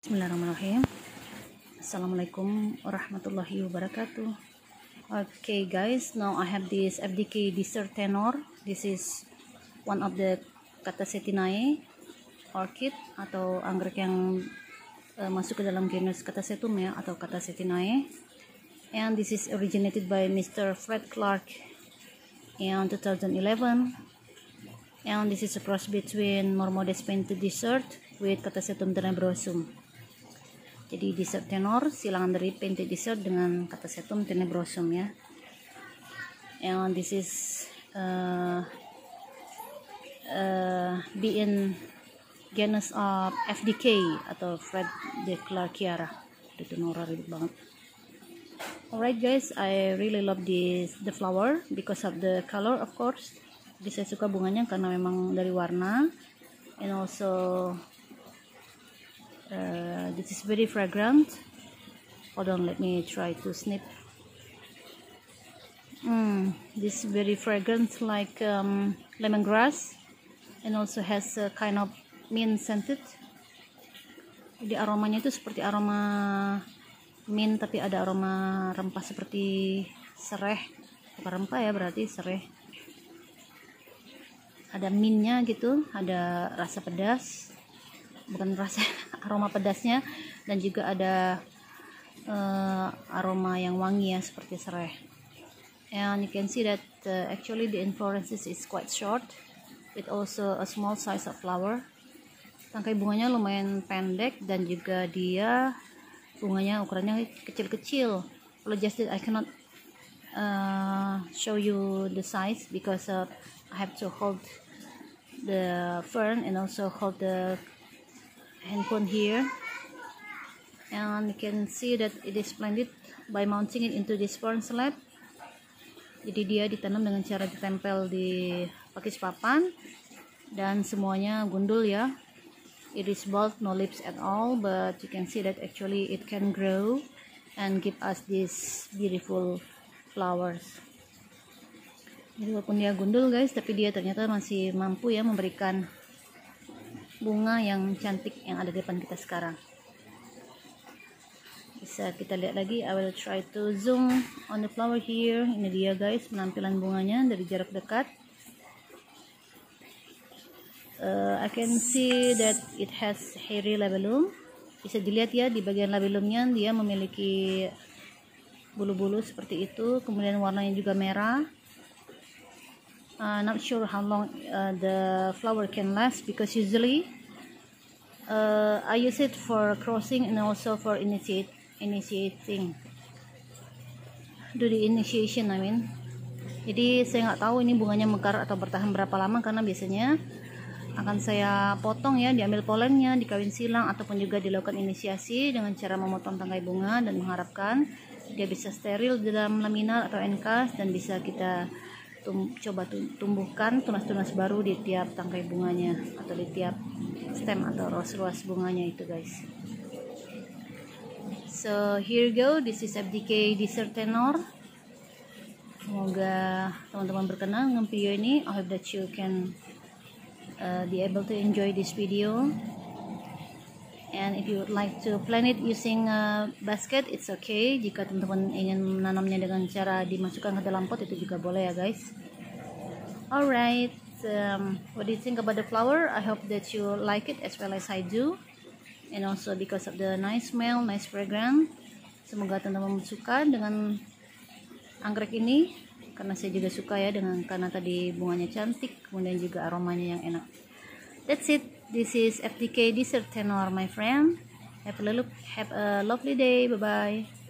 Bismillahirrahmanirrahim. Assalamualaikum warahmatullahi wabarakatuh. Okay guys, now I have this FDK Desert Tenor. This is one of the Catasetinae orchid atau anggrek yang masuk ke dalam genus Catasetum ya, atau Catasetinae. And this is originated by Mr. Fred Clark in 2011. And this is a cross between Mormodes painted desert with Catasetum tenebrosum. Jadi desert tenor silangan dari painted desert dengan Catasetum tenebrosum ya. And this is being genus of FDK atau Fred de Clarkiara. Itu Nora ribet banget. Alright guys, I really love the flower because of the color, of course. Jadi saya suka bunganya karena memang dari warna, and also this is very fragrant. Hold on, let me try to snip. This is very fragrant, like lemongrass, and also has a kind of mint scented. Jadi aromanya itu seperti aroma mint, tapi ada aroma rempah seperti sereh. Bukan rempah ya, berarti sereh. Ada mintnya gitu, ada rasa pedas, bukan rasa aroma pedasnya, dan juga ada aroma yang wangi ya seperti serai. And you can see that actually the inflorescence is quite short with also a small size of flower. Tangkai bunganya lumayan pendek dan juga dia bunganya ukurannya kecil-kecil. Apologize that I cannot show you the size because I have to hold the fern and also hold the handphone here, and you can see that it is planted by mounting it into this fern slab. Jadi dia ditanam dengan cara ditempel di pakis papan dan semuanya gundul ya. It is bald, no leaves at all, but you can see that actually it can grow and give us these beautiful flowers. Jadi walaupun dia gundul guys, tapi dia ternyata masih mampu ya memberikan bunga yang cantik yang ada di depan kita sekarang. Bisa kita lihat lagi. I will try to zoom on the flower here. Ini dia guys penampilan bunganya dari jarak dekat. I can see that it has hairy labellum. Bisa dilihat ya di bagian labellumnya dia memiliki bulu-bulu seperti itu. Kemudian warnanya juga merah. Not sure how long the flower can last because usually I use it for crossing and also for initiating. Do the initiation I mean. Jadi saya nggak tahu ini bunganya mekar atau bertahan berapa lama karena biasanya akan saya potong ya, diambil polennya, dikawin silang ataupun juga dilakukan inisiasi dengan cara memotong tangkai bunga dan mengharapkan dia bisa steril di dalam laminar atau enkas dan bisa kita coba tumbuhkan tunas-tunas baru di tiap tangkai bunganya atau di tiap stem atau ruas-ruas bunganya itu guys. So here you go, this is FDK Desert Tenor. Semoga teman-teman berkenan dengan video ini. I hope that you can be able to enjoy this video. And if you would like to plant it using a basket, it's okay. Jika teman-teman ingin menanamnya dengan cara dimasukkan ke dalam pot, itu juga boleh ya guys. Alright, what do you think about the flower? I hope that you like it as well as I do. And also because of the nice smell, nice fragrance. Semoga teman-teman suka dengan anggrek ini. Karena saya juga suka ya karena tadi bunganya cantik, kemudian juga aromanya yang enak. That's it. This is FDK Desert Tenor, my friend. Have a lovely day. Bye bye.